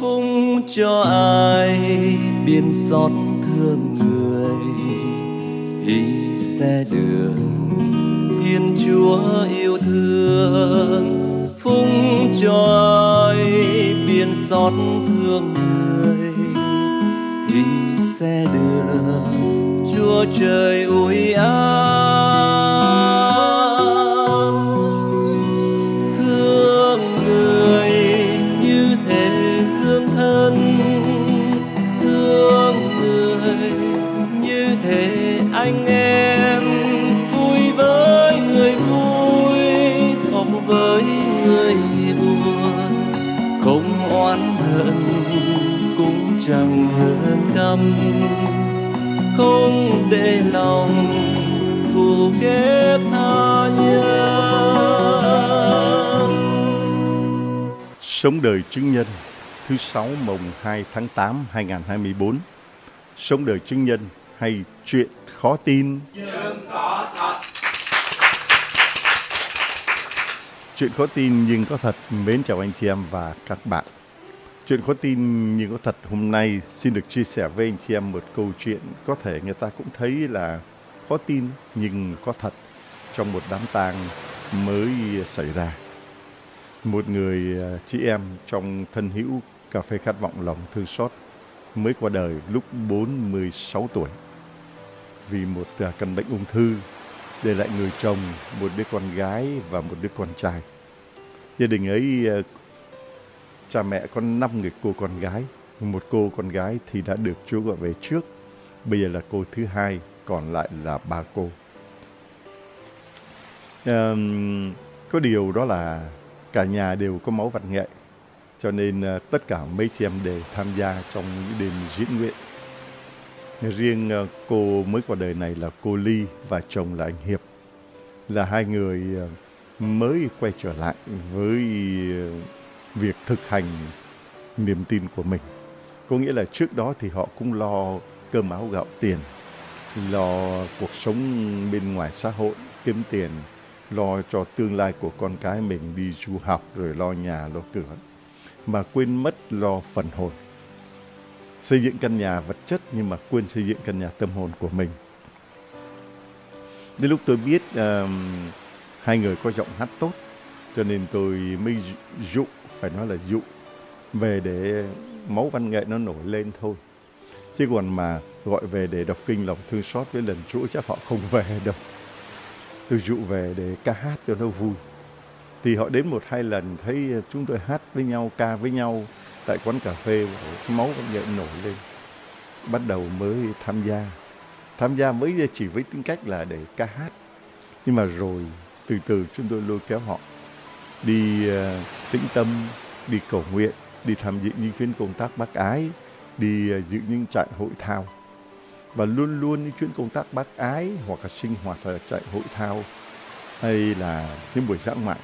phung cho ai biên xót thương người thì sẽ được Thiên Chúa yêu thương. Phung cho ai biên xót thương người thì sẽ được Chúa trời ủi an. Thương người như thể thương thân, thương người như thể anh em, vui với người vui, khóc với người buồn, không oán hận cũng chẳng hơn căm, không để lòng thù ghét tha nhân. Sống đời chứng nhân thứ 6 mùng 2 tháng 8 2024. Sống đời chứng nhân hay chuyện khó tin nhưng có thật. Chuyện khó tin nhưng có thật. Mến chào anh chị em và các bạn. Chuyện khó tin nhưng có thật hôm nay xin được chia sẻ với anh chị em một câu chuyện có thể người ta cũng thấy là khó tin nhưng có thật trong một đám tang mới xảy ra. Một người chị em trong thân hữu cà phê khát vọng lòng thương xót mới qua đời lúc 46 tuổi vì một căn bệnh ung thư, để lại người chồng, một đứa con gái và một đứa con trai. Gia đình ấy cha mẹ có 5 người cô con gái. Một cô con gái thì đã được Chúa gọi về trước, bây giờ là cô thứ hai, còn lại là 3 cô. Có điều đó là cả nhà đều có máu văn nghệ, cho nên tất cả mấy chị em đều tham gia trong những đêm diễn nguyện. Riêng cô mới qua đời này là cô Ly và chồng là anh Hiệp, là hai người mới quay trở lại với việc thực hành niềm tin của mình. Có nghĩa là trước đó thì họ cũng lo cơm áo gạo tiền, lo cuộc sống bên ngoài xã hội, kiếm tiền, lo cho tương lai của con cái mình đi du học, rồi lo nhà, lo cửa, mà quên mất lo phần hồn. Xây dựng căn nhà vật chất nhưng mà quên xây dựng căn nhà tâm hồn của mình. Đến lúc tôi biết hai người có giọng hát tốt, cho nên tôi mới dụ, phải nói là dụ, về để máu văn nghệ nó nổi lên thôi. Chứ còn mà gọi về để đọc kinh lòng thương xót với lần Chúa chắc họ không về đâu. Tôi dụ về để ca hát cho nó vui. Thì họ đến 1-2 lần thấy chúng tôi hát với nhau, ca với nhau tại quán cà phê, máu văn nghệ nổi lên. Bắt đầu mới tham gia mới chỉ với tính cách là để ca hát. Nhưng mà rồi từ từ chúng tôi lôi kéo họ đi tĩnh tâm, đi cầu nguyện, đi tham dự những chuyến công tác bác ái, đi dự những trại hội thao. Và luôn luôn những chuyến công tác bác ái hoặc là sinh hoạt là trại hội thao hay là những buổi giảng mại,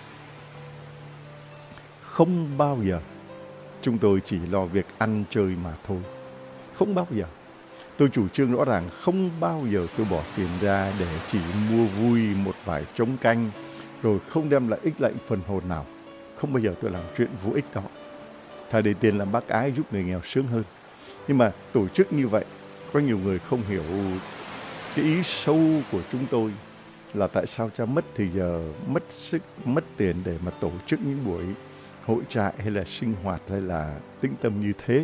không bao giờ chúng tôi chỉ lo việc ăn chơi mà thôi. Không bao giờ. Tôi chủ trương rõ ràng không bao giờ tôi bỏ tiền ra để chỉ mua vui một vài trống canh rồi không đem lại ích lợi phần hồn nào. Không bao giờ tôi làm chuyện vô ích đó. Thà để tiền làm bác ái giúp người nghèo sướng hơn. Nhưng mà tổ chức như vậy, có nhiều người không hiểu cái ý sâu của chúng tôi là tại sao cha mất thì giờ, mất sức, mất tiền để mà tổ chức những buổi hội trại hay là sinh hoạt hay là tĩnh tâm như thế.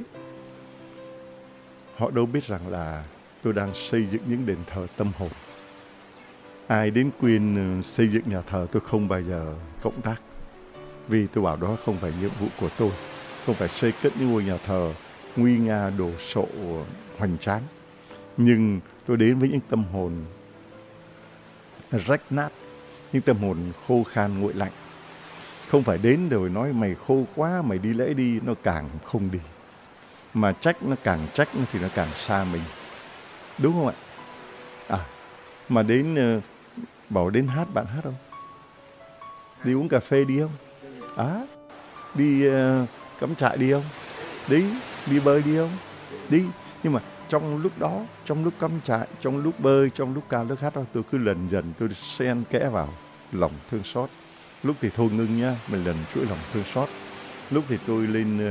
Họ đâu biết rằng là tôi đang xây dựng những đền thờ tâm hồn. Ai đến khuyên xây dựng nhà thờ tôi không bao giờ cộng tác. Vì tôi bảo đó không phải nhiệm vụ của tôi. Không phải xây cất những ngôi nhà thờ nguy nga đồ sộ hoành tráng. Nhưng tôi đến với những tâm hồn rách nát, những tâm hồn khô khan nguội lạnh. Không phải đến rồi nói mày khô quá, mày đi lễ đi, nó càng không đi. Mà trách nó càng trách thì nó càng xa mình. Đúng không ạ? Mà đến bảo đến hát, bạn hát không? Đi uống cà phê đi không? Đi cắm trại đi không? Đi bơi đi không? Đi. Nhưng mà trong lúc đó, trong lúc cắm trại, trong lúc bơi, trong lúc ca lúc hát đó, tôi cứ lần dần tôi xen kẽ vào lòng thương xót. Lúc thì thôi ngưng nhá, mình lần chuỗi lòng thương xót. Lúc thì tôi lên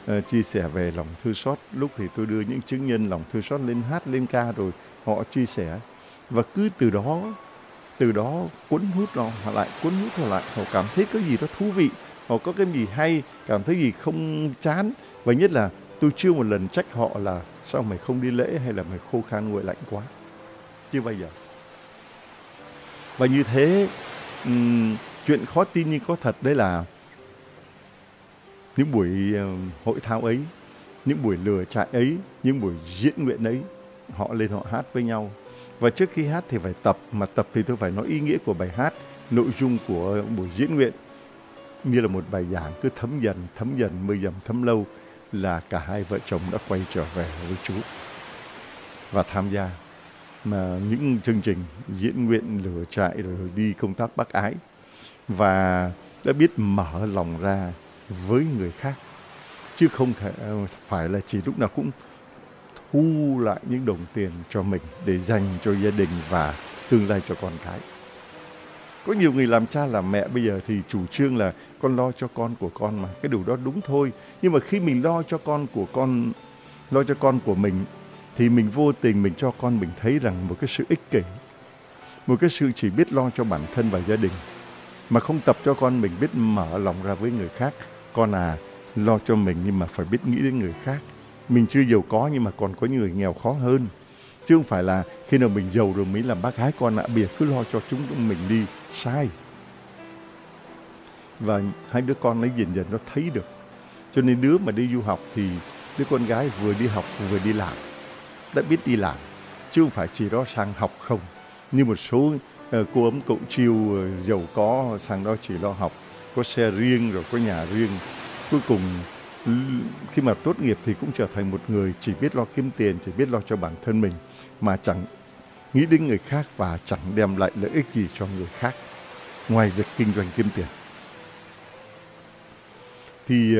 chia sẻ về lòng thương xót. Lúc thì tôi đưa những chứng nhân lòng thương xót lên hát, lên ca rồi họ chia sẻ. Và cứ từ đó cuốn hút họ lại, họ cảm thấy có gì đó thú vị, họ có cái gì hay, cảm thấy gì không chán. Và nhất là tôi chưa một lần trách họ là sao mày không đi lễ hay là mày khô khan nguội lạnh quá. Chưa bao giờ. Và như thế, chuyện khó tin nhưng có thật đấy là những buổi hội thao ấy, những buổi lửa trại ấy, những buổi diễn nguyện ấy, họ lên họ hát với nhau. Và trước khi hát thì phải tập, mà tập thì tôi phải nói ý nghĩa của bài hát, nội dung của buổi diễn nguyện như là một bài giảng cứ thấm dần, mưa dầm thấm lâu, là cả hai vợ chồng đã quay trở về với Chúa và tham gia mà những chương trình diễn nguyện lửa trại rồi đi công tác bác ái, và đã biết mở lòng ra với người khác, chứ không thể phải là chỉ lúc nào cũng thu lại những đồng tiền cho mình để dành cho gia đình và tương lai cho con cái. Có nhiều người làm cha làm mẹ bây giờ thì chủ trương là con lo cho con của con mà, cái điều đó đúng thôi. Nhưng mà khi mình lo cho con của mình thì mình vô tình mình cho con mình thấy rằng một cái sự ích kỷ, một cái sự chỉ biết lo cho bản thân và gia đình, mà không tập cho con mình biết mở lòng ra với người khác. Con lo cho mình nhưng mà phải biết nghĩ đến người khác. Mình chưa giàu có nhưng mà còn có những người nghèo khó hơn. Chứ không phải là khi nào mình giàu rồi mới làm bác gái con bây giờ cứ lo cho chúng mình đi. Sai. Và hai đứa con nó dần dần nó thấy được. Cho nên đứa mà đi du học thì đứa con gái vừa đi học vừa đi làm, đã biết đi làm, chứ không phải chỉ đó sang học không. Như một số cô ấm cậu chiêu giàu có sang đó chỉ lo học, có xe riêng rồi có nhà riêng. Cuối cùng khi mà tốt nghiệp thì cũng trở thành một người chỉ biết lo kiếm tiền, chỉ biết lo cho bản thân mình, mà chẳng nghĩ đến người khác và chẳng đem lại lợi ích gì cho người khác ngoài việc kinh doanh kiếm tiền. Thì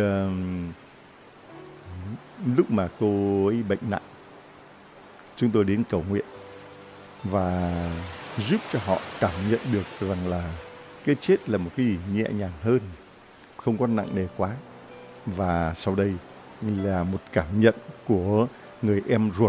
lúc mà cô ấy bệnh nặng, chúng tôi đến cầu nguyện và giúp cho họ cảm nhận được rằng là cái chết là một cái gì nhẹ nhàng hơn, không có nặng nề quá. Và sau đây là một cảm nhận của người em ruột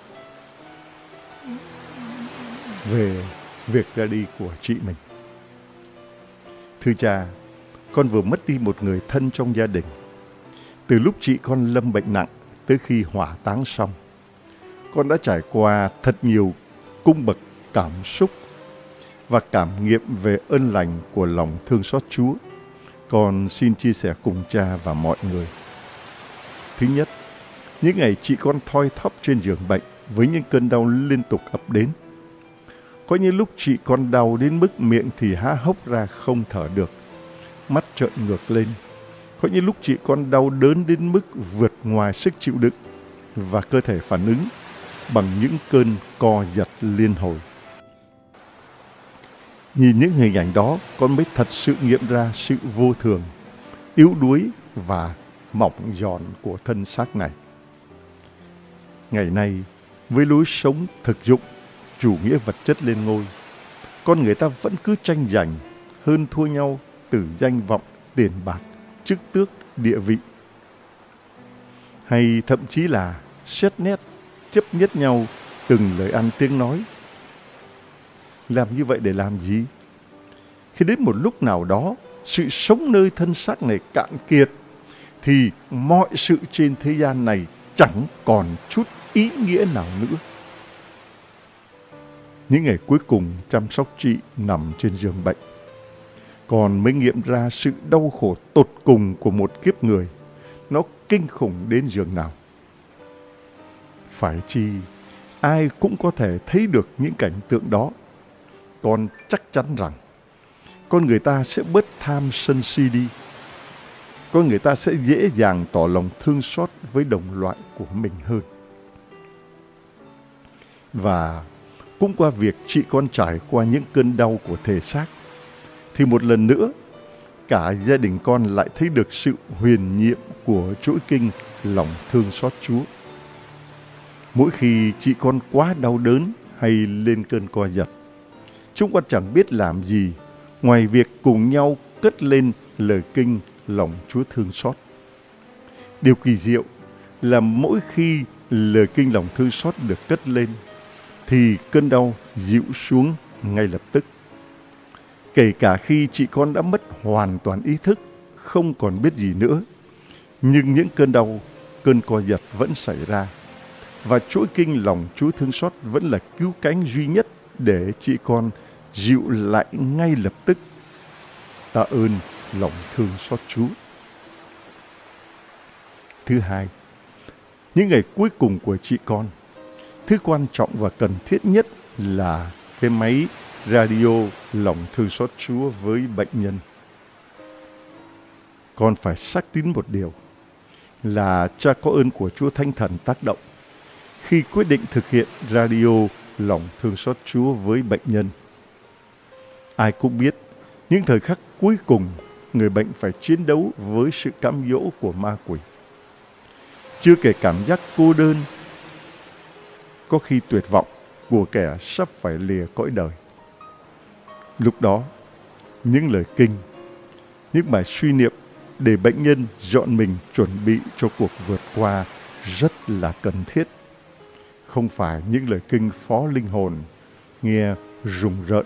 về việc ra đi của chị mình. Thưa cha, con vừa mất đi một người thân trong gia đình. Từ lúc chị con lâm bệnh nặng tới khi hỏa táng xong, con đã trải qua thật nhiều cung bậc cảm xúc và cảm nghiệm về ơn lành của lòng thương xót Chúa. Con xin chia sẻ cùng cha và mọi người. Thứ nhất, những ngày chị con thoi thóp trên giường bệnh với những cơn đau liên tục ập đến. Có những lúc chị con đau đến mức miệng thì há hốc ra không thở được, mắt trợn ngược lên. Có những lúc chị con đau đớn đến mức vượt ngoài sức chịu đựng và cơ thể phản ứng bằng những cơn co giật liên hồi. Nhìn những hình ảnh đó, con mới thật sự nghiệm ra sự vô thường, yếu đuối và mỏng giòn của thân xác này. Ngày nay, với lối sống thực dụng, chủ nghĩa vật chất lên ngôi, con người ta vẫn cứ tranh giành, hơn thua nhau từ danh vọng, tiền bạc, chức tước, địa vị. Hay thậm chí là xét nét, chấp nhất nhau từng lời ăn tiếng nói. Làm như vậy để làm gì? Khi đến một lúc nào đó, sự sống nơi thân xác này cạn kiệt, thì mọi sự trên thế gian này chẳng còn chút ý nghĩa nào nữa. Những ngày cuối cùng chăm sóc chị nằm trên giường bệnh, còn mới nghiệm ra sự đau khổ tột cùng của một kiếp người. Nó kinh khủng đến giường nào. Phải chi ai cũng có thể thấy được những cảnh tượng đó. Con chắc chắn rằng con người ta sẽ bớt tham sân si đi. Con người ta sẽ dễ dàng tỏ lòng thương xót với đồng loại của mình hơn. Và cũng qua việc chị con trải qua những cơn đau của thể xác, thì một lần nữa cả gia đình con lại thấy được sự huyền nhiệm của chuỗi kinh lòng thương xót Chúa. Mỗi khi chị con quá đau đớn hay lên cơn co giật, chúng con chẳng biết làm gì ngoài việc cùng nhau cất lên lời kinh lòng Chúa thương xót. Điều kỳ diệu là mỗi khi lời kinh lòng thương xót được cất lên thì cơn đau dịu xuống ngay lập tức. Kể cả khi chị con đã mất hoàn toàn ý thức, không còn biết gì nữa, nhưng những cơn đau, cơn co giật vẫn xảy ra. Và chuỗi kinh lòng Chúa thương xót vẫn là cứu cánh duy nhất để chị con dịu lại ngay lập tức. Tạ ơn lòng thương xót Chúa. Thứ hai, những ngày cuối cùng của chị con, thứ quan trọng và cần thiết nhất là cái máy radio lòng thương xót Chúa với bệnh nhân. Con phải xác tín một điều là Cha có ơn của Chúa Thánh Thần tác động khi quyết định thực hiện radio lòng thương xót Chúa với bệnh nhân. Ai cũng biết, những thời khắc cuối cùng, người bệnh phải chiến đấu với sự cám dỗ của ma quỷ. Chưa kể cảm giác cô đơn, có khi tuyệt vọng của kẻ sắp phải lìa cõi đời. Lúc đó, những lời kinh, những bài suy niệm để bệnh nhân dọn mình chuẩn bị cho cuộc vượt qua rất là cần thiết. Không phải những lời kinh phó linh hồn, nghe rùng rợn,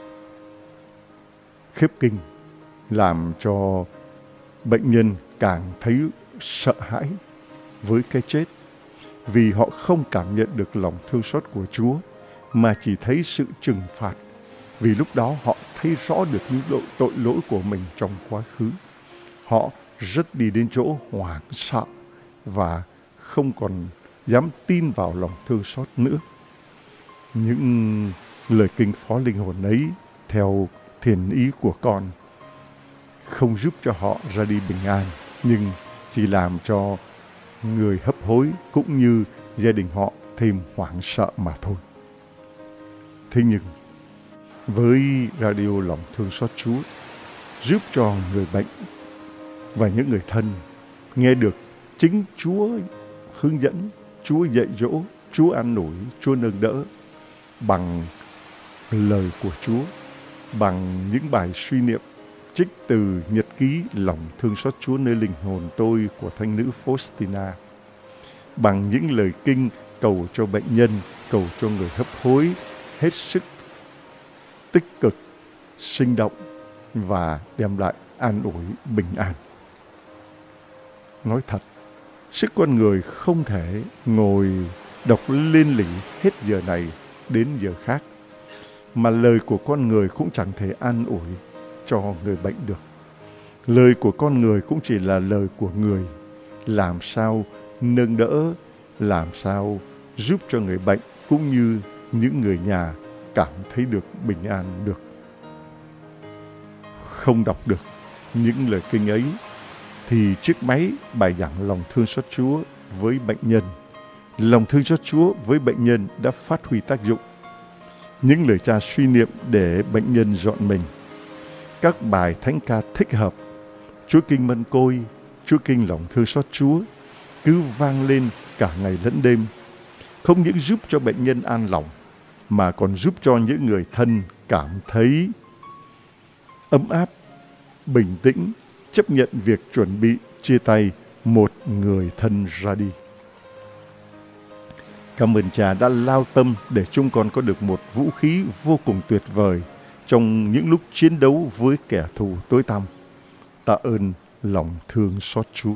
khiếp kinh, làm cho bệnh nhân càng thấy sợ hãi với cái chết, vì họ không cảm nhận được lòng thương xót của Chúa, mà chỉ thấy sự trừng phạt, vì lúc đó họ thấy rõ được những tội lỗi của mình trong quá khứ. Họ rất đi đến chỗ hoảng sợ và không còn dám tin vào lòng thương xót nữa. Những lời kinh phó linh hồn ấy, theo thiện ý của con, không giúp cho họ ra đi bình an, nhưng chỉ làm cho người hấp hối cũng như gia đình họ thêm hoảng sợ mà thôi. Thế nhưng, với radio lòng thương xót Chúa, giúp cho người bệnh và những người thân nghe được chính Chúa hướng dẫn, Chúa dạy dỗ, Chúa an ủi, Chúa nâng đỡ bằng lời của Chúa, bằng những bài suy niệm trích từ nhật ký lòng thương xót Chúa nơi linh hồn tôi của thánh nữ Faustina, bằng những lời kinh cầu cho bệnh nhân, cầu cho người hấp hối hết sức tích cực, sinh động và đem lại an ủi bình an. Nói thật, sức con người không thể ngồi đọc liên lỉ hết giờ này đến giờ khác, mà lời của con người cũng chẳng thể an ủi cho người bệnh được. Lời của con người cũng chỉ là lời của người, làm sao nâng đỡ, làm sao giúp cho người bệnh cũng như những người nhà cảm thấy được bình an được. Không đọc được những lời kinh ấy thì chiếc máy bài giảng lòng thương xót Chúa với bệnh nhân, lòng thương xót Chúa với bệnh nhân đã phát huy tác dụng. Những lời cha suy niệm để bệnh nhân dọn mình, các bài thánh ca thích hợp, Chúa kinh mân côi, Chúa kinh lòng thương xót Chúa cứ vang lên cả ngày lẫn đêm, không những giúp cho bệnh nhân an lòng mà còn giúp cho những người thân cảm thấy ấm áp, bình tĩnh, chấp nhận việc chuẩn bị chia tay một người thân ra đi. Cảm ơn Cha đã lao tâm để chúng con có được một vũ khí vô cùng tuyệt vời trong những lúc chiến đấu với kẻ thù tối tăm. Tạ ơn lòng thương xót Chúa.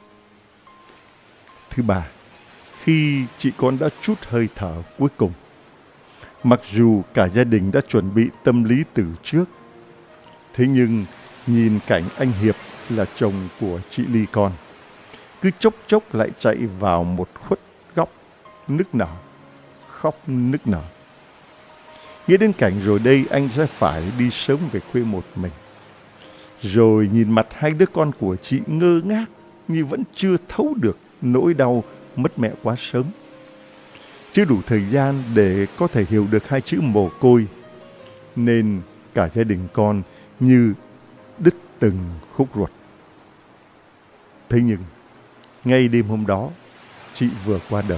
Thứ ba, khi chị con đã trút hơi thở cuối cùng, mặc dù cả gia đình đã chuẩn bị tâm lý từ trước, thế nhưng nhìn cảnh anh Hiệp là chồng của chị Ly con cứ chốc chốc lại chạy vào một khuất góc nức nở, khóc nức nở. Nghĩ đến cảnh rồi đây anh sẽ phải đi sớm về quê một mình. Rồi nhìn mặt hai đứa con của chị ngơ ngác như vẫn chưa thấu được nỗi đau mất mẹ quá sớm. Chưa đủ thời gian để có thể hiểu được hai chữ mồ côi, nên cả gia đình con như đứt từng khúc ruột. Thế nhưng, ngay đêm hôm đó, chị vừa qua đời.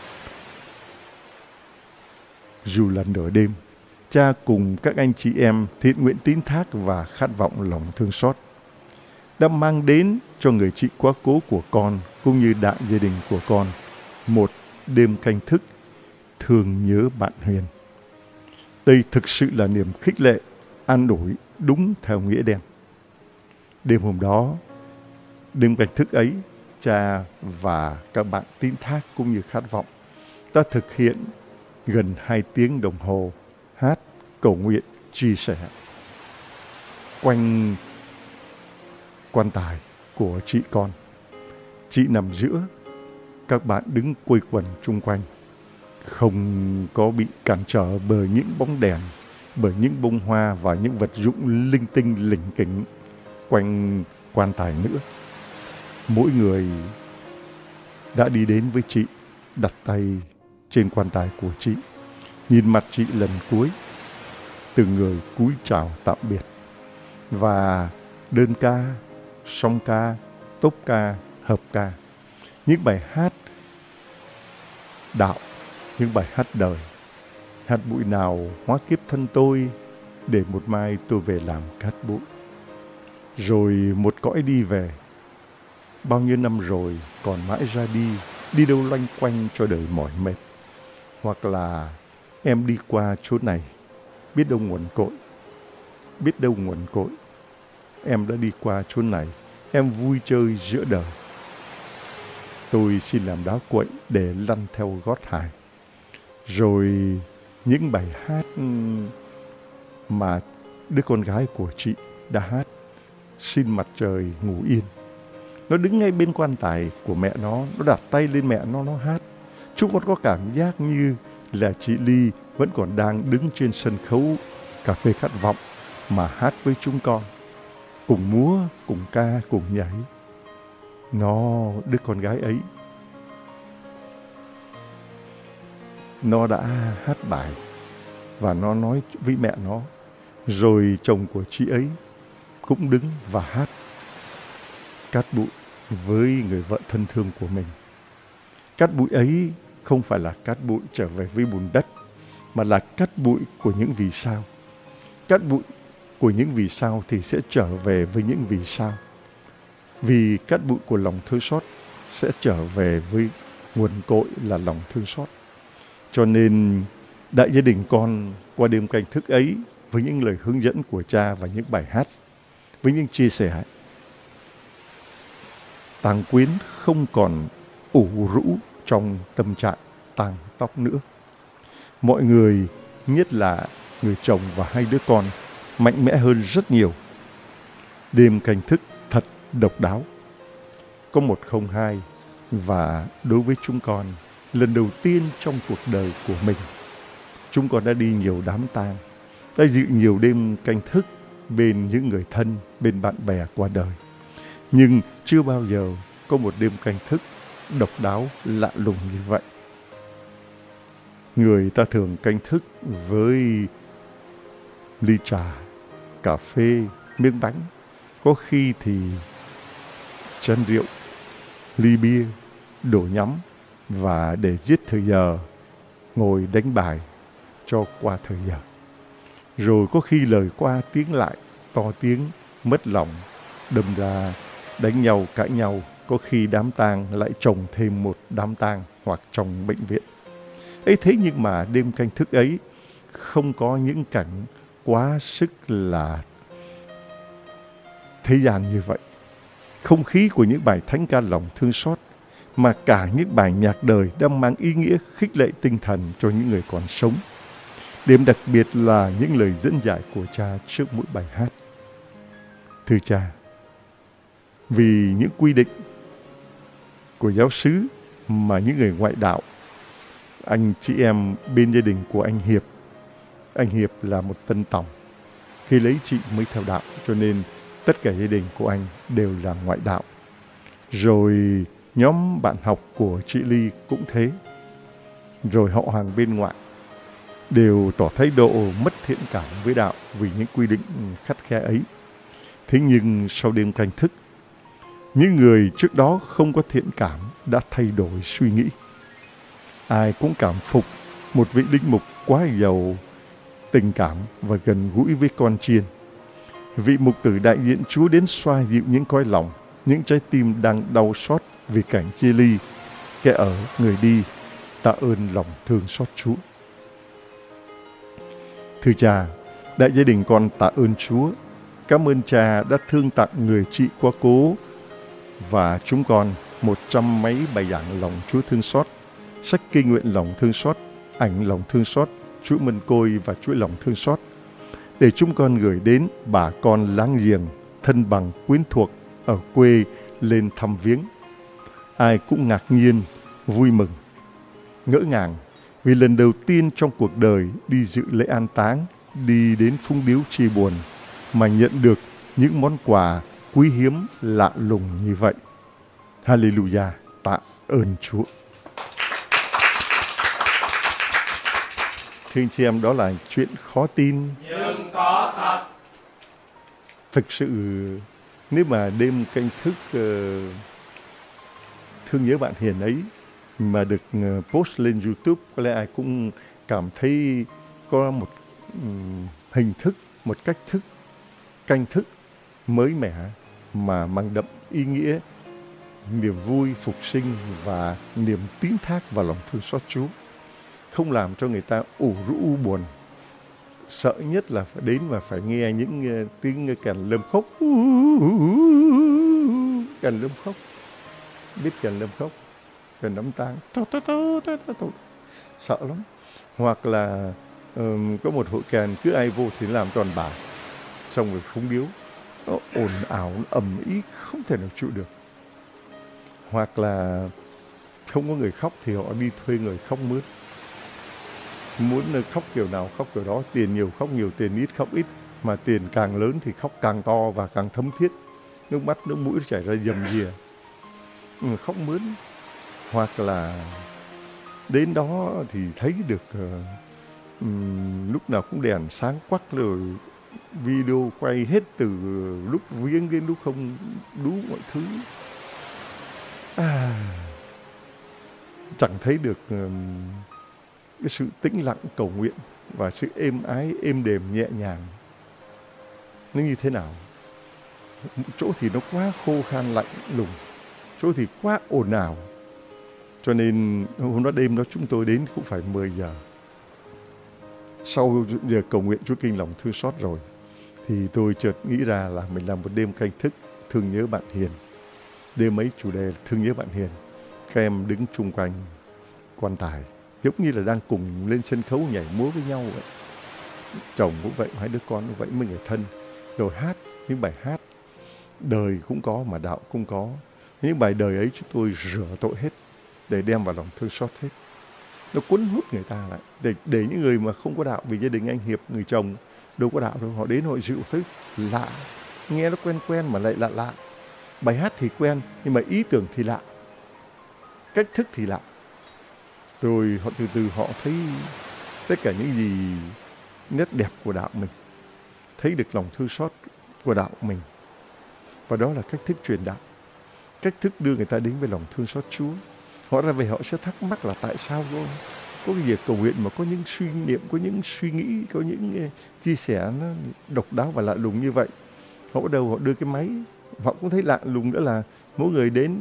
Dù là nửa đêm, Cha cùng các anh chị em thiện nguyện tín thác và khát vọng lòng thương xót đã mang đến cho người chị quá cố của con cũng như đại gia đình của con một đêm canh thức thương nhớ bạn Huyền. Đây thực sự là niềm khích lệ, an ủi đúng theo nghĩa đen. Đêm hôm đó, đêm canh thức ấy, cha và các bạn tín thác cũng như khát vọng ta thực hiện gần 2 tiếng đồng hồ hát, cầu nguyện, chia sẻ quanh quan tài của chị con. Chị nằm giữa, các bạn đứng quây quần chung quanh, không có bị cản trở bởi những bóng đèn, bởi những bông hoa và những vật dụng linh tinh lỉnh kỉnh quanh quan tài nữa. Mỗi người đã đi đến với chị, đặt tay trên quan tài của chị, nhìn mặt chị lần cuối, từng người cúi chào tạm biệt. Và đơn ca, song ca, tốp ca, hợp ca, những bài hát đạo, những bài hát đời. Hạt bụi nào hóa kiếp thân tôi, để một mai tôi về làm cát bụi. Rồi một cõi đi về, bao nhiêu năm rồi còn mãi ra đi, đi đâu loanh quanh cho đời mỏi mệt. Hoặc là em đi qua chỗ này, biết đâu nguồn cội, biết đâu nguồn cội. Em đã đi qua chỗ này, em vui chơi giữa đời. Tôi xin làm đá quậy để lăn theo gót Hải. Rồi những bài hát mà đứa con gái của chị đã hát, Xin mặt trời ngủ yên. Nó đứng ngay bên quan tài của mẹ nó đặt tay lên mẹ nó hát. Chúng con có cảm giác như là chị Ly vẫn còn đang đứng trên sân khấu cà phê khát vọng mà hát với chúng con, cùng múa, cùng ca, cùng nhảy. Nó, đứa con gái ấy, nó đã hát bài và nó nói với mẹ nó. Rồi chồng của chị ấy cũng đứng và hát cát bụi với người vợ thân thương của mình. Cát bụi ấy không phải là cát bụi trở về với bùn đất, mà là cát bụi của những vì sao. Cát bụi của những vì sao thì sẽ trở về với những vì sao. Vì cát bụi của lòng thương xót sẽ trở về với nguồn cội là lòng thương xót. Cho nên đại gia đình con qua đêm canh thức ấy, với những lời hướng dẫn của cha và những bài hát, với những chia sẻ, tang quyến không còn ủ rũ trong tâm trạng tang tóc nữa. Mọi người, nhất là người chồng và 2 đứa con, mạnh mẽ hơn rất nhiều. Đêm canh thức thật độc đáo, có 102, và đối với chúng con, lần đầu tiên trong cuộc đời của mình, chúng con đã đi nhiều đám tang, đã dự nhiều đêm canh thức bên những người thân, bên bạn bè qua đời. Nhưng chưa bao giờ có một đêm canh thức độc đáo lạ lùng như vậy. Người ta thường canh thức với ly trà, cà phê, miếng bánh, có khi thì chén rượu, ly bia, đồ nhắm, và để giết thời giờ, ngồi đánh bài cho qua thời giờ. Rồi có khi lời qua tiếng lại, to tiếng, mất lòng, đâm ra đánh nhau, cãi nhau. Có khi đám tang lại chồng thêm một đám tang hoặc trong bệnh viện. Ấy thế nhưng mà đêm canh thức ấy không có những cảnh quá sức là thế gian như vậy. Không khí của những bài thánh ca lòng thương xót, mà cả những bài nhạc đời đang mang ý nghĩa khích lệ tinh thần cho những người còn sống. Điểm đặc biệt là những lời dẫn dạy của cha trước mỗi bài hát. Thưa cha, vì những quy định của giáo xứ mà những người ngoại đạo, anh chị em bên gia đình của anh Hiệp là một tân tòng. Khi lấy chị mới theo đạo, cho nên tất cả gia đình của anh đều là ngoại đạo. Rồi nhóm bạn học của chị Ly cũng thế. Rồi họ hàng bên ngoại đều tỏ thái độ mất thiện cảm với đạo vì những quy định khắt khe ấy. Thế nhưng sau đêm canh thức, những người trước đó không có thiện cảm đã thay đổi suy nghĩ. Ai cũng cảm phục một vị linh mục quá giàu tình cảm và gần gũi với con chiên. Vị mục tử đại diện Chúa đến xoa dịu những cõi lòng, những trái tim đang đau xót vì cảnh chia ly, kẻ ở người đi, tạ ơn lòng thương xót Chúa. Thưa Cha, đại gia đình con tạ ơn Chúa. Cảm ơn Cha đã thương tặng người chị quá cố và chúng con 100 mấy bài giảng lòng Chúa thương xót, sách kinh nguyện lòng thương xót, ảnh lòng thương xót, chuỗi mân côi và chuỗi lòng thương xót, để chúng con gửi đến bà con láng giềng, thân bằng quyến thuộc ở quê lên thăm viếng. Ai cũng ngạc nhiên, vui mừng, ngỡ ngàng vì lần đầu tiên trong cuộc đời đi dự lễ an táng, đi đến phúng điếu chia buồn mà nhận được những món quà quý hiếm lạ lùng như vậy. Hallelujah, tạ ơn Chúa. Thưa anh chị em, đó là chuyện khó tin nhưng có thật. Thực sự nếu mà đêm canh thức thương nhớ bạn Hiền ấy mà được post lên YouTube, có lẽ ai cũng cảm thấy có một hình thức, một cách thức canh thức mới mẻ mà mang đậm ý nghĩa niềm vui phục sinh và niềm tín thác vào lòng thương xót Chúa, không làm cho người ta ủ rũ buồn. Sợ nhất là phải đến và phải nghe những tiếng kèn lâm khóc. Kèn lâm khóc, biết kèn lâm khóc, kèn đám tang, sợ lắm. Hoặc là có một hội kèn cứ ai vô thì làm toàn bài, xong rồi phúng điếu, nó ồn ào, nó ầm ĩ, không thể nào chịu được. Hoặc là không có người khóc thì họ đi thuê người khóc mướn. Muốn khóc kiểu nào khóc kiểu đó, tiền nhiều khóc nhiều, tiền ít khóc ít, mà tiền càng lớn thì khóc càng to và càng thấm thiết, nước mắt nước mũi chảy ra rầm rìa, khóc mướn. Hoặc là đến đó thì thấy được lúc nào cũng đèn sáng quắc, rồi video quay hết từ lúc viếng đến lúc không, đủ mọi thứ. Chẳng thấy được cái sự tĩnh lặng cầu nguyện và sự êm ái, êm đềm, nhẹ nhàng. Nó như thế nào? Chỗ thì nó quá khô khan lạnh lùng, chỗ thì quá ồn ào. Cho nên hôm đó đêm đó chúng tôi đến cũng phải 10 giờ. Sau giờ cầu nguyện Chúa Kinh lòng thương xót rồi, thì tôi chợt nghĩ ra là mình làm một đêm canh thức thương nhớ bạn Hiền. Đêm ấy chủ đề là thương nhớ bạn Hiền. Các em đứng chung quanh quan tài, giống như là đang cùng lên sân khấu nhảy múa với nhau vậy. Chồng cũng vậy, hai đứa con cũng vậy, mấy người thân. Rồi hát những bài hát đời cũng có mà đạo cũng có. Những bài đời ấy chúng tôi rửa tội hết để đem vào lòng thương xót hết. Nó cuốn hút người ta lại, để những người mà không có đạo, vì gia đình anh Hiệp, người chồng đâu có đạo đâu, họ đến họ dự thấy lạ, nghe nó quen quen mà lại lạ lạ. Bài hát thì quen nhưng mà ý tưởng thì lạ, cách thức thì lạ. Rồi họ từ từ họ thấy tất cả những gì nét đẹp của đạo mình, thấy được lòng thương xót của đạo mình. Và đó là cách thức truyền đạo, cách thức đưa người ta đến với lòng thương xót Chúa. Họ ra về họ sẽ thắc mắc là tại sao có cái việc cầu nguyện mà có những suy niệm, có những suy nghĩ, có những chia sẻ nó độc đáo và lạ lùng như vậy. Họ bắt đầu họ đưa cái máy, họ cũng thấy lạ lùng nữa là mỗi người đến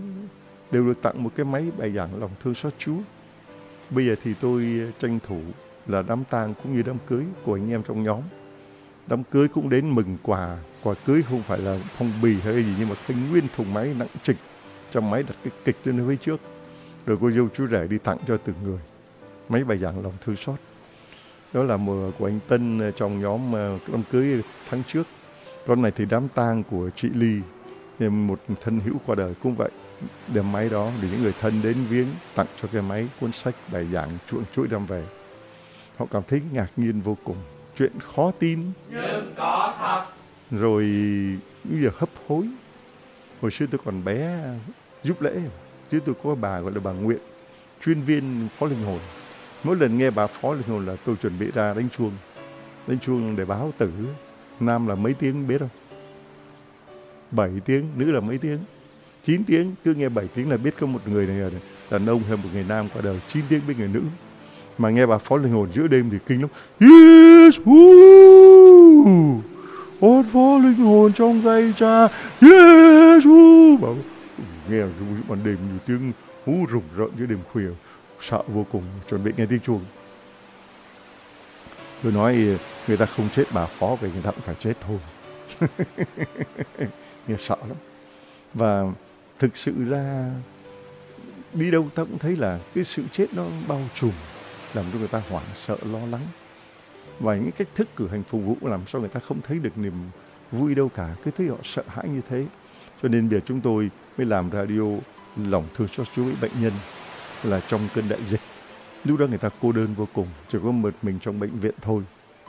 đều được tặng một cái máy bài giảng lòng thương xót Chúa. Bây giờ thì tôi tranh thủ là đám tang cũng như đám cưới của anh em trong nhóm. Đám cưới cũng đến mừng quà cưới không phải là phong bì hay gì, nhưng mà cái nguyên thùng máy nặng trịch, trong máy đặt cái kịch lên phía trước. Rồi cô dâu chú rể đi tặng cho từng người máy bài giảng lòng thương xót. Đó là mùa của anh Tân trong nhóm đám cưới tháng trước. Con này thì đám tang của chị Ly, một thân hữu qua đời cũng vậy. Đem máy đó để những người thân đến viếng, tặng cho cái máy cuốn sách bài giảng chuỗi đem về. Họ cảm thấy ngạc nhiên vô cùng, chuyện khó tin Nhưng có thật. Rồi bây giờ hấp hối. Hồi xưa tôi còn bé giúp lễ, chứ tôi có bà gọi là bà Nguyện, chuyên viên phó linh hồn. Mỗi lần nghe bà phó linh hồn là tôi chuẩn bị ra đánh chuông để báo tử. Nam là mấy tiếng biết không? 7 tiếng, nữ là mấy tiếng? 9 tiếng, cứ nghe 7 tiếng là biết có một người này đàn ông hay một người nam qua đời, 9 tiếng biết người nữ. Mà nghe bà phó linh hồn giữa đêm thì kinh lắm. Yes, con phó linh hồn trong tay Cha. Yes. Giêsu, bảo nghe ban đêm nhiều tiếng hú rùng rợn giữa đêm khuya, sợ vô cùng, chuẩn bị nghe tiếng chuông. Tôi nói người ta không chết bà phó về người ta cũng phải chết thôi. Nghe sợ lắm. Và thực sự ra đi đâu ta cũng thấy là cái sự chết nó bao trùm, làm cho người ta hoảng sợ lo lắng. Và những cách thức cử hành phục vụ làm sao người ta không thấy được niềm vui đâu cả, cứ thấy họ sợ hãi như thế. Cho nên bây giờ chúng tôi mới làm radio lòng thương xót Chúa với bệnh nhân là trong cơn đại dịch. Lúc đó người ta cô đơn vô cùng, chỉ có một mình trong bệnh viện thôi.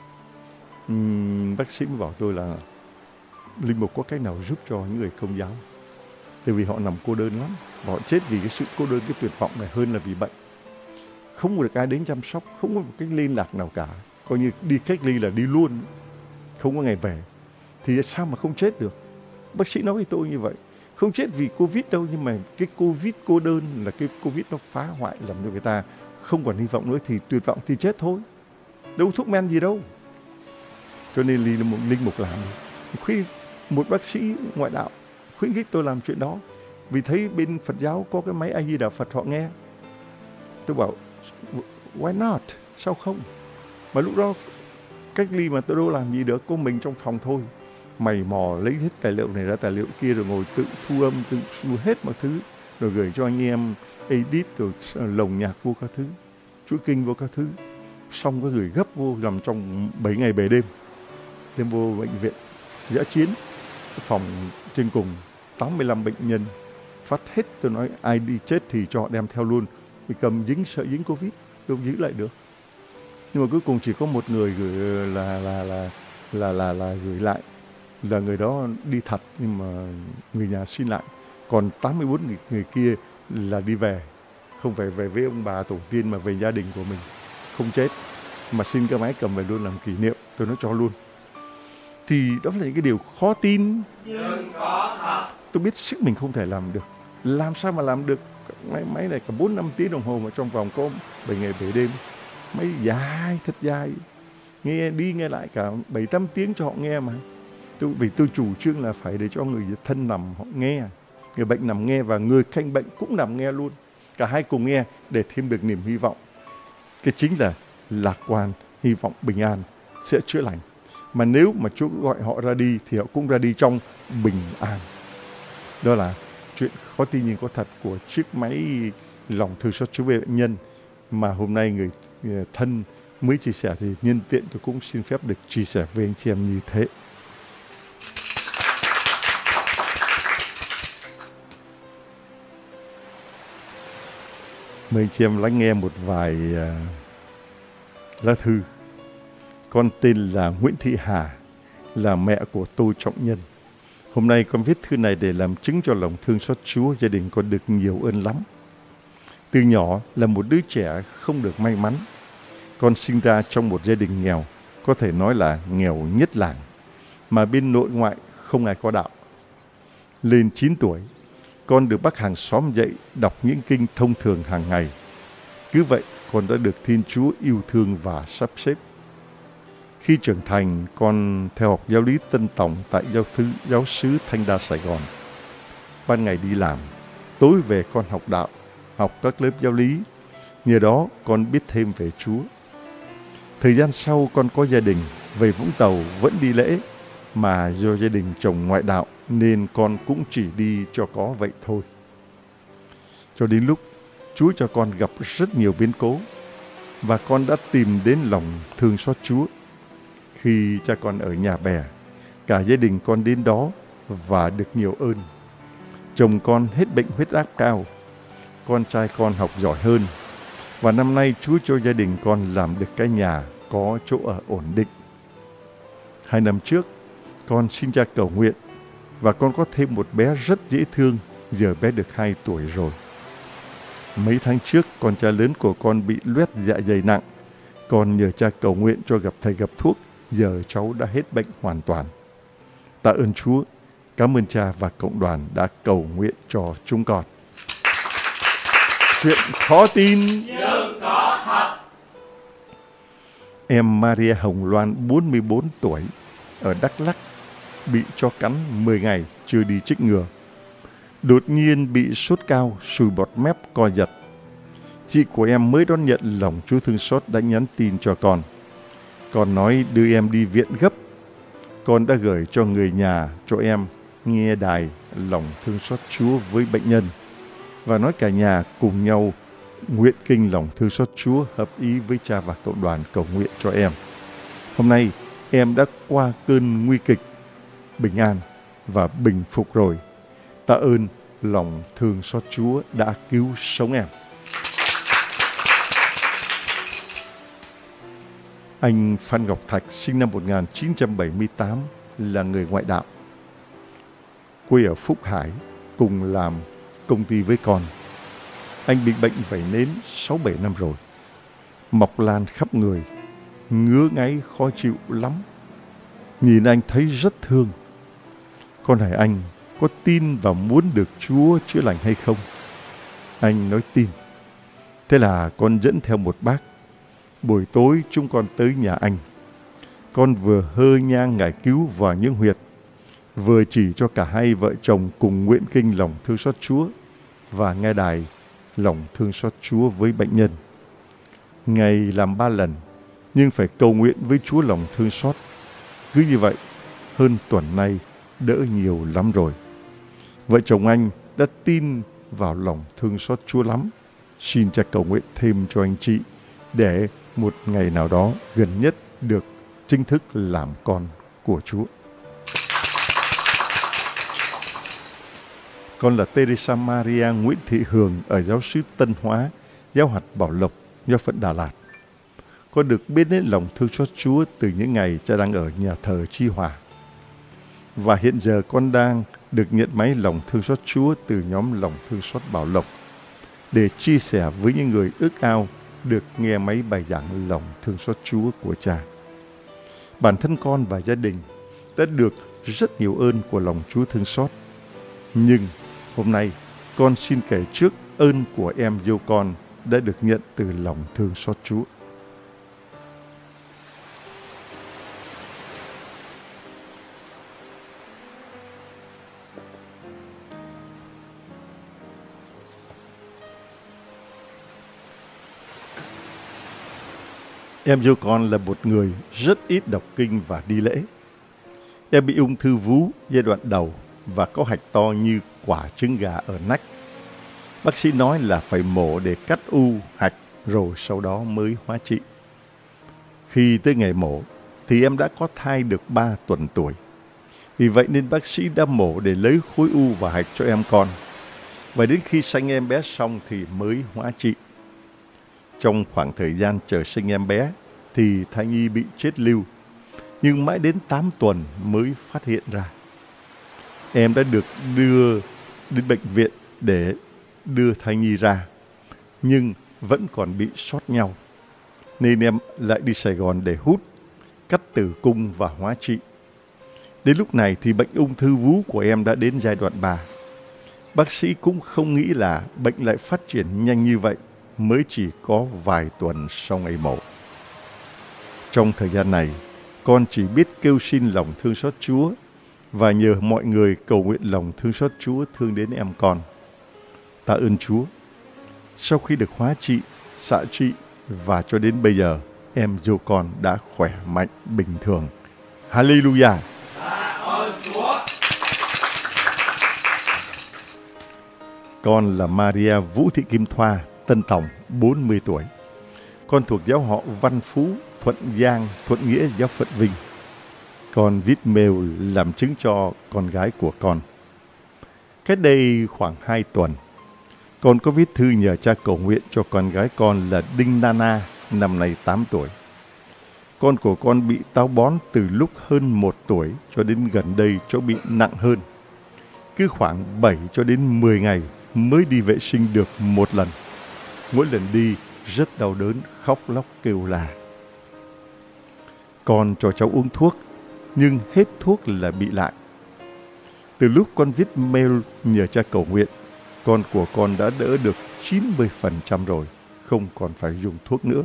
Bác sĩ mới bảo tôi là linh mục có cách nào giúp cho những người Công giáo, tại vì họ nằm cô đơn lắm, họ chết vì cái sự cô đơn, cái tuyệt vọng này hơn là vì bệnh. Không được ai đến chăm sóc, không có một cách liên lạc nào cả, coi như đi cách ly là đi luôn, không có ngày về. Thì sao mà không chết được? Bác sĩ nói với tôi như vậy. Không chết vì Covid đâu, nhưng mà cái Covid cô đơn là cái Covid nó phá hoại, làm cho người ta không còn hy vọng nữa, thì tuyệt vọng thì chết thôi. Đâu thuốc men gì đâu. Cho nên linh mục làm. Khi một bác sĩ ngoại đạo khuyến khích tôi làm chuyện đó, vì thấy bên Phật giáo có cái máy A Di Đà Phật họ nghe. Tôi bảo why not, sao không? Mà lúc đó cách ly mà tôi đâu làm gì được, có mình trong phòng thôi. Mày mò lấy hết tài liệu này ra tài liệu kia, rồi ngồi tự thu âm, tự thu hết mọi thứ, rồi gửi cho anh em edit, rồi lồng nhạc vô các thứ, chuỗi kinh vô các thứ. Xong có gửi gấp vô, làm trong 7 ngày 7 đêm. Thêm vô bệnh viện dã chiến, phòng trên cùng 85 bệnh nhân, phát hết. Tôi nói ai đi chết thì cho họ đem theo luôn, vì cầm sợ dính Covid, không giữ lại được. Nhưng mà cuối cùng chỉ có một người gửi là gửi lại, là người đó đi thật, nhưng mà người nhà xin lại. Còn 84 người kia là đi về, không phải về với ông bà tổ tiên mà về gia đình của mình, không chết, mà xin cái máy cầm về luôn làm kỷ niệm. Tôi nói cho luôn. Thì đó là những cái điều khó tin. Tôi biết sức mình không thể làm được. Làm sao mà làm được? Máy này cả 4-5 tiếng đồng hồ mà trong vòng có 7 ngày 7 đêm. Máy dài, thật dài. Nghe đi nghe lại cả 7-8 tiếng cho họ nghe mà. Vì tôi chủ trương là phải để cho người thân nằm họ nghe. Người bệnh nằm nghe và người khanh bệnh cũng nằm nghe luôn. Cả hai cùng nghe để thêm được niềm hy vọng. Cái chính là lạc quan, hy vọng bình an sẽ chữa lành. Mà nếu mà Chúa gọi họ ra đi thì họ cũng ra đi trong bình an. Đó là chuyện khó tin nhưng có thật của chiếc máy lòng thương xót Chúa về bệnh nhân mà hôm nay người thân mới chia sẻ, thì nhân tiện tôi cũng xin phép được chia sẻ với anh chị em như thế. Mời anh chị em lắng nghe một vài lá thư. Con tên là Nguyễn Thị Hà, là mẹ của Tô Trọng Nhân. Hôm nay con viết thư này để làm chứng cho lòng thương xót Chúa, gia đình con được nhiều ơn lắm. Từ nhỏ là một đứa trẻ không được may mắn. Con sinh ra trong một gia đình nghèo, có thể nói là nghèo nhất làng, mà bên nội ngoại không ai có đạo. Lên 9 tuổi, con được bác hàng xóm dạy đọc những kinh thông thường hàng ngày. Cứ vậy, con đã được Thiên Chúa yêu thương và sắp xếp. Khi trưởng thành, con theo học giáo lý Tân Tổng tại giáo xứ Thanh Đa Sài Gòn. Ban ngày đi làm, tối về con học đạo, học các lớp giáo lý. Nhờ đó con biết thêm về Chúa. Thời gian sau con có gia đình, về Vũng Tàu vẫn đi lễ, mà do gia đình chồng ngoại đạo nên con cũng chỉ đi cho có vậy thôi. Cho đến lúc Chúa cho con gặp rất nhiều biến cố, và con đã tìm đến lòng thương xót Chúa. Khi cha con ở nhà bè, cả gia đình con đến đó và được nhiều ơn. Chồng con hết bệnh huyết áp cao, con trai con học giỏi hơn, và năm nay Chúa cho gia đình con làm được cái nhà có chỗ ở ổn định. 2 năm trước, con xin cha cầu nguyện, và con có thêm một bé rất dễ thương, giờ bé được 2 tuổi rồi. Mấy tháng trước, con trai lớn của con bị loét dạ dày nặng. Con nhờ cha cầu nguyện cho gặp thầy gặp thuốc, giờ cháu đã hết bệnh hoàn toàn. Tạ ơn Chúa, cảm ơn cha và cộng đoàn đã cầu nguyện cho chúng con. Chuyện khó tin nhưng có thật. Em Maria Hồng Loan, 44 tuổi, ở Đắk Lắk, bị chó cắn 10 ngày chưa đi chích ngừa. đột nhiên bị sốt cao, sùi bọt mép, co giật. Chị của em mới đón nhận lòng Chúa thương xót đã nhắn tin cho con. Con nói đưa em đi viện gấp. Con đã gửi cho người nhà cho em nghe đài lòng thương xót Chúa với bệnh nhân và nói cả nhà cùng nhau nguyện kinh lòng thương xót Chúa hợp ý với cha và cộng đoàn cầu nguyện cho em. Hôm nay em đã qua cơn nguy kịch, bình an và bình phục rồi. Tạ ơn lòng thương xót Chúa đã cứu sống em. Anh Phan Ngọc Thạch sinh năm 1978 là người ngoại đạo. Quê ở Phúc Hải, cùng làm công ty với con. Anh bị bệnh vẩy nến 6-7 năm rồi. Mọc lan khắp người, ngứa ngáy khó chịu lắm. Nhìn anh thấy rất thương. Con hỏi anh có tin và muốn được Chúa chữa lành hay không? Anh nói tin. Thế là con dẫn theo một bác. Buổi tối chúng con tới nhà anh. Con vừa hơ nhang ngải cứu vào những huyệt, vừa chỉ cho cả hai vợ chồng cùng nguyện kinh lòng thương xót Chúa và nghe đài lòng thương xót Chúa với bệnh nhân. Ngày làm 3 lần, nhưng phải cầu nguyện với Chúa lòng thương xót. Cứ như vậy, hơn tuần nay đỡ nhiều lắm rồi. Vợ chồng anh đã tin vào lòng thương xót Chúa lắm. Xin cha cầu nguyện thêm cho anh chị để một ngày nào đó gần nhất được chính thức làm con của Chúa. Con là Teresa Maria Nguyễn Thị Hường ở giáo xứ Tân Hóa, giáo hạt Bảo Lộc, giáo phận Đà Lạt. Con được biết đến lòng thương xót Chúa từ những ngày cha đang ở nhà thờ Chi Hòa. Và hiện giờ con đang được nhận máy lòng thương xót Chúa từ nhóm lòng thương xót Bảo Lộc để chia sẻ với những người ước ao được nghe mấy bài giảng lòng thương xót Chúa của cha. Bản thân con và gia đình đã được rất nhiều ơn của lòng Chúa thương xót. Nhưng hôm nay con xin kể trước ơn của em dâu con đã được nhận từ lòng thương xót Chúa. Em dâu con là một người rất ít đọc kinh và đi lễ. Em bị ung thư vú giai đoạn đầu và có hạch to như quả trứng gà ở nách. Bác sĩ nói là phải mổ để cắt u hạch rồi sau đó mới hóa trị. Khi tới ngày mổ thì em đã có thai được 3 tuần tuổi. Vì vậy nên bác sĩ đã mổ để lấy khối u và hạch cho em con. Và đến khi sanh em bé xong thì mới hóa trị. Trong khoảng thời gian chờ sinh em bé thì thai nhi bị chết lưu, nhưng mãi đến 8 tuần mới phát hiện ra. Em đã được đưa đến bệnh viện để đưa thai nhi ra, nhưng vẫn còn bị sót nhau. Nên em lại đi Sài Gòn để hút, cắt tử cung và hóa trị. Đến lúc này thì bệnh ung thư vú của em đã đến giai đoạn 3. Bác sĩ cũng không nghĩ là bệnh lại phát triển nhanh như vậy, mới chỉ có vài tuần sau ngày mổ. Trong thời gian này, con chỉ biết kêu xin lòng thương xót Chúa và nhờ mọi người cầu nguyện lòng thương xót Chúa thương đến em con. Tạ ơn Chúa. Sau khi được hóa trị, xạ trị và cho đến bây giờ, em dâu con đã khỏe mạnh bình thường. Hallelujah! Tạ ơn Chúa. Con là Maria Vũ Thị Kim Thoa, Tân Tòng, 40 tuổi. Con thuộc giáo họ Văn Phú, Thuận Giang, Thuận Nghĩa, giáo phận Vinh. Con viết mail làm chứng cho con gái của con. Cách đây khoảng 2 tuần, con có viết thư nhờ cha cầu nguyện cho con gái con là Đinh Nana, năm nay 8 tuổi. Con của con bị táo bón từ lúc hơn 1 tuổi cho đến gần đây chỗ bị nặng hơn. Cứ khoảng 7 cho đến 10 ngày mới đi vệ sinh được một lần. Mỗi lần đi rất đau đớn, khóc lóc kêu la. Con cho cháu uống thuốc, nhưng hết thuốc là bị lại. Từ lúc con viết mail nhờ cha cầu nguyện, con của con đã đỡ được 90% rồi, không còn phải dùng thuốc nữa.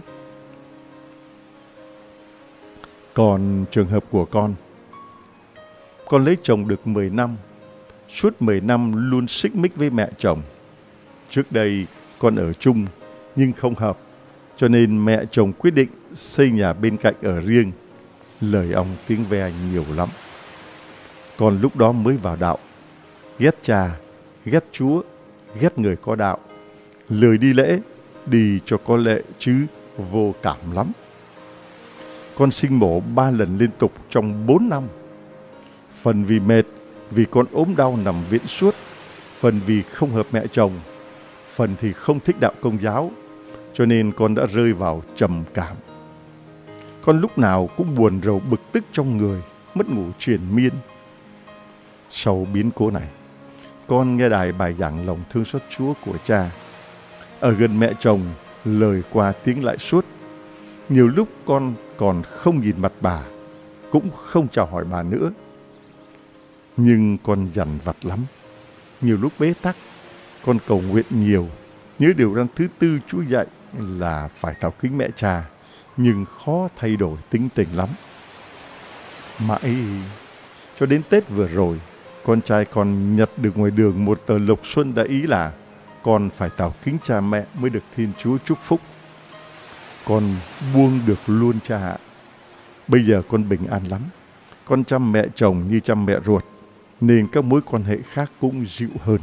Còn trường hợp của con lấy chồng được 10 năm, Suốt 10 năm luôn xích mích với mẹ chồng. Trước đây con ở chung nhưng không hợp, cho nên mẹ chồng quyết định xây nhà bên cạnh ở riêng. Lời ong tiếng ve nhiều lắm. Con lúc đó mới vào đạo, ghét cha, ghét Chúa, ghét người có đạo, lười đi lễ, đi cho có lệ chứ vô cảm lắm. Con sinh mổ 3 lần liên tục trong 4 năm. Phần vì mệt, vì con ốm đau nằm viện suốt, phần vì không hợp mẹ chồng, phần thì không thích đạo Công giáo, cho nên con đã rơi vào trầm cảm. Con lúc nào cũng buồn rầu bực tức trong người, mất ngủ triền miên. Sau biến cố này, con nghe đài bài giảng lòng thương xót Chúa của cha. Ở gần mẹ chồng, lời qua tiếng lại suốt. Nhiều lúc con còn không nhìn mặt bà, cũng không chào hỏi bà nữa. Nhưng con dằn vặt lắm. Nhiều lúc bế tắc, con cầu nguyện nhiều, nhớ điều răn thứ 4 Chúa dạy là phải thảo kính mẹ cha, nhưng khó thay đổi tính tình lắm. Mãi cho đến Tết vừa rồi, con trai con nhặt được ngoài đường một tờ lộc xuân đã ý là con phải thảo kính cha mẹ mới được Thiên Chúa chúc phúc. Con buông được luôn cha ạ. Bây giờ con bình an lắm. Con chăm mẹ chồng như chăm mẹ ruột, nên các mối quan hệ khác cũng dịu hơn.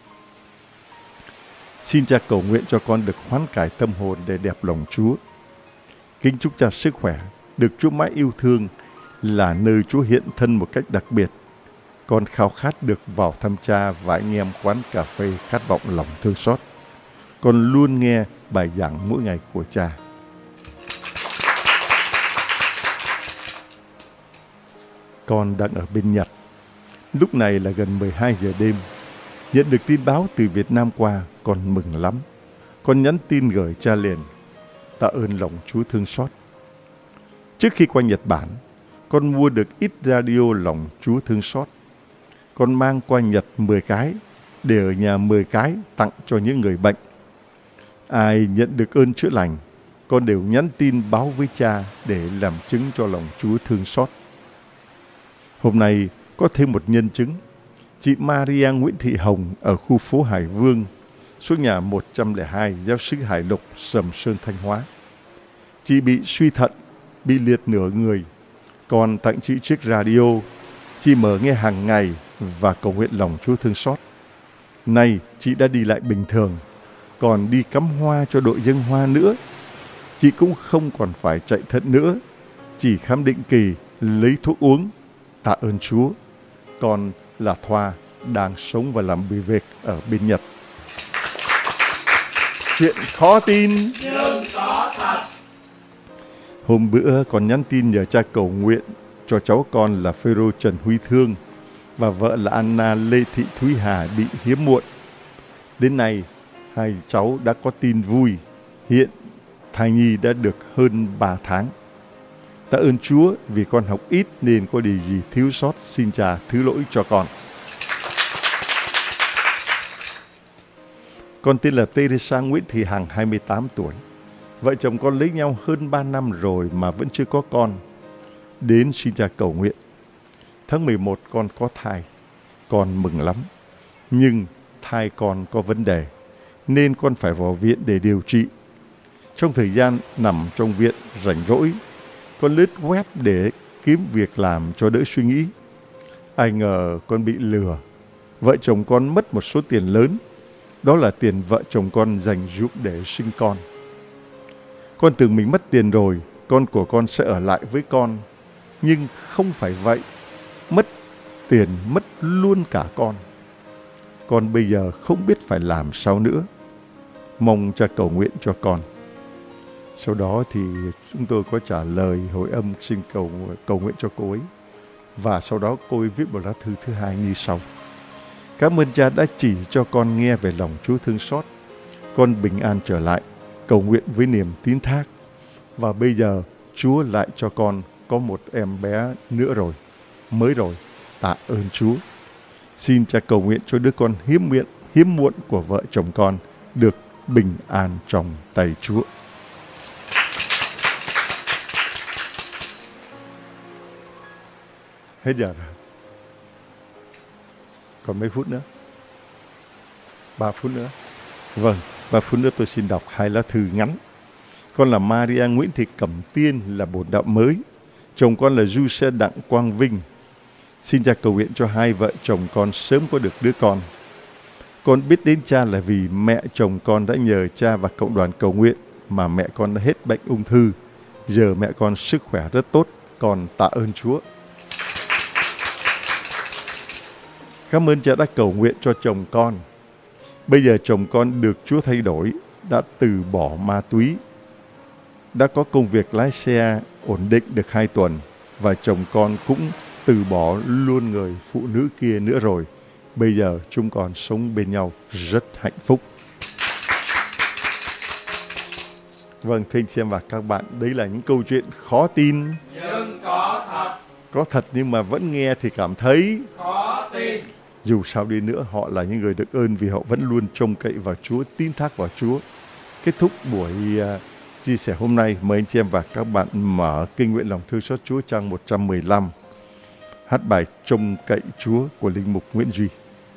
Xin cha cầu nguyện cho con được hoán cải tâm hồn để đẹp lòng Chúa. Kính chúc cha sức khỏe, được Chúa mãi yêu thương, là nơi Chúa hiện thân một cách đặc biệt. Con khao khát được vào thăm cha và anh em quán cà phê khát vọng lòng thương xót. Con luôn nghe bài giảng mỗi ngày của cha. Con đang ở bên Nhật. Lúc này là gần 12 giờ đêm. Nhận được tin báo từ Việt Nam qua, con mừng lắm. Con nhắn tin gửi cha liền: tạ ơn lòng Chúa thương xót. Trước khi qua Nhật Bản, con mua được ít radio lòng Chúa thương xót. Con mang qua Nhật 10 cái, để ở nhà 10 cái tặng cho những người bệnh. Ai nhận được ơn chữa lành, con đều nhắn tin báo với cha để làm chứng cho lòng Chúa thương xót. Hôm nay có thêm một nhân chứng. Chị Maria Nguyễn Thị Hồng ở khu phố Hải Vương, số nhà 102, Giáo xứ Hải Lục, Sầm Sơn, Thanh Hóa. Chị bị suy thận, bị liệt nửa người. Còn tặng chị chiếc radio, chị mở nghe hàng ngày và cầu nguyện lòng Chúa thương xót. Nay chị đã đi lại bình thường, còn đi cắm hoa cho đội dâng hoa nữa. Chị cũng không còn phải chạy thận nữa, chỉ khám định kỳ, lấy thuốc uống. Tạ ơn Chúa. Con là Thoa, đang sống và làm việc ở bên Nhật. Chuyện khó tin nhưng có thật. Hôm bữa con nhắn tin nhờ cha cầu nguyện cho cháu con là Phêrô Trần Huy Thương và vợ là Anna Lê Thị Thúy Hà bị hiếm muộn. Đến nay, hai cháu đã có tin vui. Hiện thai nhi đã được hơn 3 tháng. Tạ ơn Chúa vì con học ít nên có điều gì thiếu sót, xin cha thứ lỗi cho con. Con tên là Teresa Nguyễn Thị Hằng, 28 tuổi. Vợ chồng con lấy nhau hơn 3 năm rồi mà vẫn chưa có con. Đến xin cha cầu nguyện. Tháng 11 con có thai. Con mừng lắm. Nhưng thai con có vấn đề, nên con phải vào viện để điều trị. Trong thời gian nằm trong viện rảnh rỗi, con lướt web để kiếm việc làm cho đỡ suy nghĩ. Ai ngờ con bị lừa. Vợ chồng con mất một số tiền lớn. Đó là tiền vợ chồng con dành dụm để sinh con. Con tưởng mình mất tiền rồi, con của con sẽ ở lại với con. Nhưng không phải vậy. Mất tiền, mất luôn cả con. Con bây giờ không biết phải làm sao nữa. Mong cha cầu nguyện cho con. Sau đó thì chúng tôi có trả lời hồi âm xin cầu nguyện cho cô ấy. Và sau đó cô ấy viết một lá thư thứ 2 như sau: cảm ơn cha đã chỉ cho con nghe về lòng Chúa thương xót. Con bình an trở lại, cầu nguyện với niềm tín thác. Và bây giờ Chúa lại cho con có một em bé nữa rồi, mới rồi. Tạ ơn Chúa. Xin cha cầu nguyện cho đứa con hiếm muộn của vợ chồng con được bình an trong tay Chúa. Hết giờ rồi. Còn mấy phút nữa? 3 phút nữa. Vâng, 3 phút nữa tôi xin đọc 2 lá thư ngắn. Con là Maria Nguyễn Thị Cẩm Tiên, là bổn đạo mới. Chồng con là Du Xe Đặng Quang Vinh. Xin cha cầu nguyện cho hai vợ chồng con sớm có được đứa con. Con biết đến cha là vì mẹ chồng con đã nhờ cha và cộng đoàn cầu nguyện mà mẹ con đã hết bệnh ung thư. Giờ mẹ con sức khỏe rất tốt. Con tạ ơn Chúa. Cảm ơn cha đã cầu nguyện cho chồng con. Bây giờ chồng con được Chúa thay đổi, đã từ bỏ ma túy, đã có công việc lái xe ổn định được 2 tuần, và chồng con cũng từ bỏ luôn người phụ nữ kia nữa rồi. Bây giờ chúng con sống bên nhau rất hạnh phúc. Vâng, thưa anh chị em và các bạn, đấy là những câu chuyện khó tin, nhưng có thật. Có thật nhưng mà vẫn nghe thì cảm thấy Khó tin. Dù sao đi nữa, họ là những người được ơn vì họ vẫn luôn trông cậy vào Chúa, tin thác vào Chúa. Kết thúc buổi chia sẻ hôm nay, mời anh chị em và các bạn mở Kinh nguyện lòng thương xót Chúa trang 115, hát bài Trông cậy Chúa của linh mục Nguyễn Duy.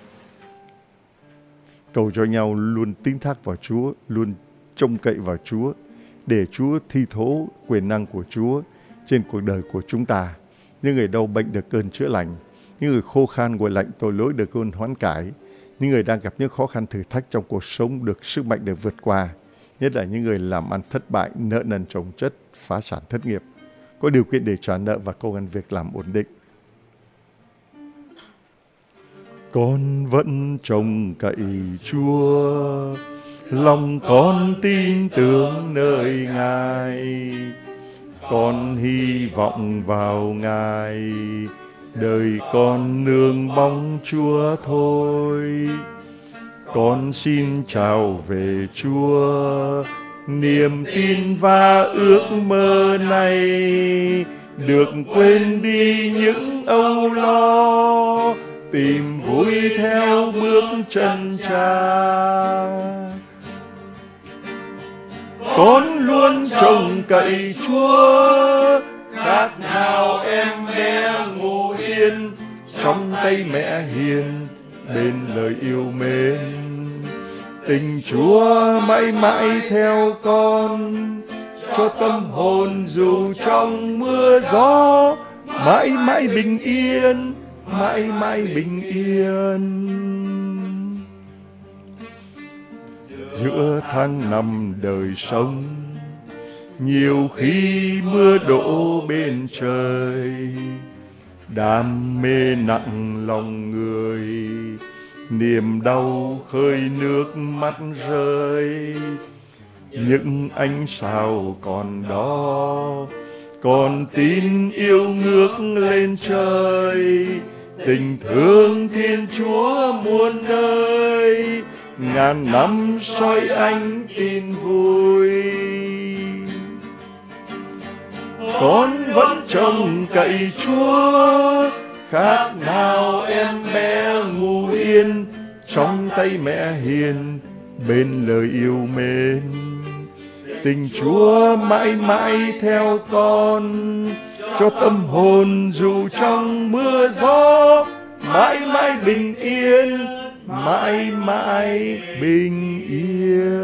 Cầu cho nhau luôn tin thác vào Chúa, luôn trông cậy vào Chúa, để Chúa thi thố quyền năng của Chúa trên cuộc đời của chúng ta. Những người đau bệnh được cơn chữa lành, những người khô khan nguội lạnh tội lỗi được cơn hoán cải, những người đang gặp những khó khăn thử thách trong cuộc sống được sức mạnh để vượt qua, nhất là những người làm ăn thất bại, nợ nần chồng chất, phá sản thất nghiệp, có điều kiện để trả nợ và công ăn việc làm ổn định. Con vẫn trông cậy Chúa, lòng con tin tưởng nơi Ngài, con hy vọng vào Ngài, đời con nương bóng Chúa thôi. Con xin chào về Chúa, niềm tin và ước mơ này được quên đi những âu lo, tìm vui theo bước chân Cha. Con luôn trông cậy Chúa, khác nào em bé ngủ yên trong tay mẹ hiền, bên lời yêu mến. Tình Chúa mãi mãi theo con, cho tâm hồn dù trong mưa gió, mãi mãi bình yên, mãi mãi bình yên. Giữa tháng năm đời sống, nhiều khi mưa đổ bên trời, đam mê nặng lòng người, niềm đau khơi nước mắt rơi. Những ánh sao còn đó, còn tin yêu ngước lên trời. Tình thương Thiên Chúa muôn nơi, ngàn năm soi ánh tin vui. Con vẫn trông cậy Chúa, khác nào em bé ngủ yên trong tay mẹ hiền, bên lời yêu mến. Tình Chúa mãi mãi theo con, cho tâm hồn dù trong mưa gió, mãi mãi bình yên, mãi mãi bình yên.